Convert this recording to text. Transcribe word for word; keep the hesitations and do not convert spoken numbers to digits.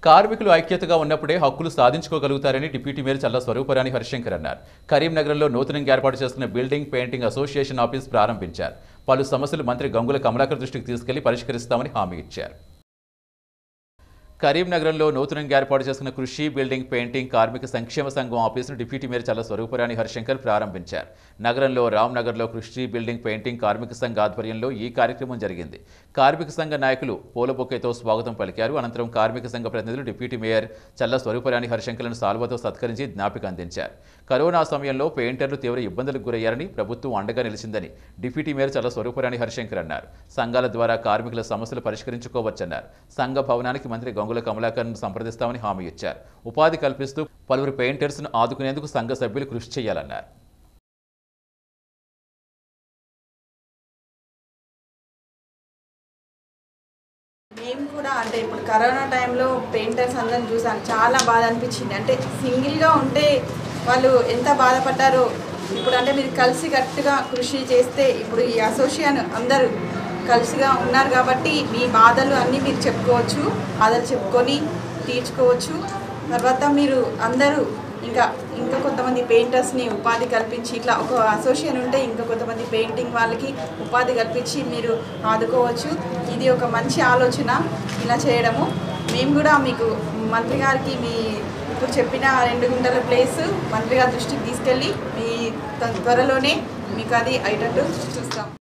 కార్మికులు ఐక్యతగా ఉన్నప్పుడే హక్కులు సాధించుకోగలుగుతారని డిప్యూటీ మేయర్ చల్లా స్వరూపరాణి హరిశంకర్ అన్నారు. కరీంనగర్లో నూతనంగా ఏర్పాటు చేస్తున్న బిల్డింగ్ పెయింటింగ్ అసోసియేషన్ ఆఫీస్ ప్రారంభించారు. పలు సమస్యలు మంత్రి గంగుల కమలాకర్ దృష్టికి తీసుకెళ్లి పరిష్కరిస్తామని హామీ ఇచ్చారు. కరీంనగర్లో నూతనంగా ఏర్పాటు చేసిన కృషి బిల్డింగ్ పెయింటింగ్ కార్మిక సంక్షేమ సంఘం ఆఫీసును డిప్యూటీ మేయర్ చల్లా స్వరూపరాణి హరిశంకర్ ప్రారంభించారు. నగరంలో రామ్నగర్లో కృషి బిల్డింగ్ పెయింటింగ్ కార్మిక సంఘ ఆధ్వర్యంలో ఈ కార్యక్రమం జరిగింది. కార్మిక సంఘ నాయకులు పూలబొకేతో స్వాగతం పలికారు. అనంతరం కార్మిక సంఘ ప్రతినిధులు డిప్యూటీ మేయర్ చల్లా స్వరూపరాణి హరిశంకర్లను సాల్వతో సత్కరించి జ్ఞాపిక అందించారు. కరోనా సమయంలో పెయింటర్లు తీవ్ర ఇబ్బందులకు గురయ్యారని, ప్రభుత్వం అండగా నిలిచిందని డిప్యూటీ మేయర్ చల్లా స్వరూపరాణి హరిశంకర్ అన్నారు. సంఘాల ద్వారా కార్మికుల సమస్యలు పరిష్కరించుకోవచ్చన్నారు. సంఘ భవనానికి మంత్రి గంగుల కమలాకర్ను సంప్రదిస్తామని హామీ ఇచ్చారు. ఉపాధి కల్పిస్తూ పలువురు పెయింటర్స్ను ఆదుకునేందుకు సంఘ సభ్యులు కృషి చేయాలన్నారు. మేము కూడా అంటే ఇప్పుడు కరోనా టైంలో పెయింటర్స్ అందరిని చూసాను, చాలా బాధ అనిపించింది. అంటే సింగిల్గా ఉంటే వాళ్ళు ఎంత బాధపడ్డారో ఇప్పుడు అంటే మీరు కలిసి కట్టుగా కృషి చేస్తే ఇప్పుడు ఈ అసోసియేషన్ అందరూ కలిసిగా ఉన్నారు కాబట్టి మీ బాధలు అన్నీ మీరు చెప్పుకోవచ్చు, బాధలు చెప్పుకొని తీర్చుకోవచ్చు. తర్వాత మీరు అందరూ ఇంకా ఇంకా కొంతమంది పెయింటర్స్ని ఉపాధి కల్పించి ఇట్లా ఒక అసోసియేషన్ ఉంటే ఇంకా కొంతమంది పెయింటింగ్ వాళ్ళకి ఉపాధి కల్పించి మీరు ఆదుకోవచ్చు. ఇది ఒక మంచి ఆలోచన ఇలా చేయడము. మేము కూడా మీకు మంత్రి గారికి మీ ఇప్పుడు చెప్పిన రెండు గుంటల ప్లేస్ మంత్రి గారి దృష్టికి తీసుకెళ్ళి మీ త్వరలోనే మీకు అది అయ్యేటట్టు చూస్తాం.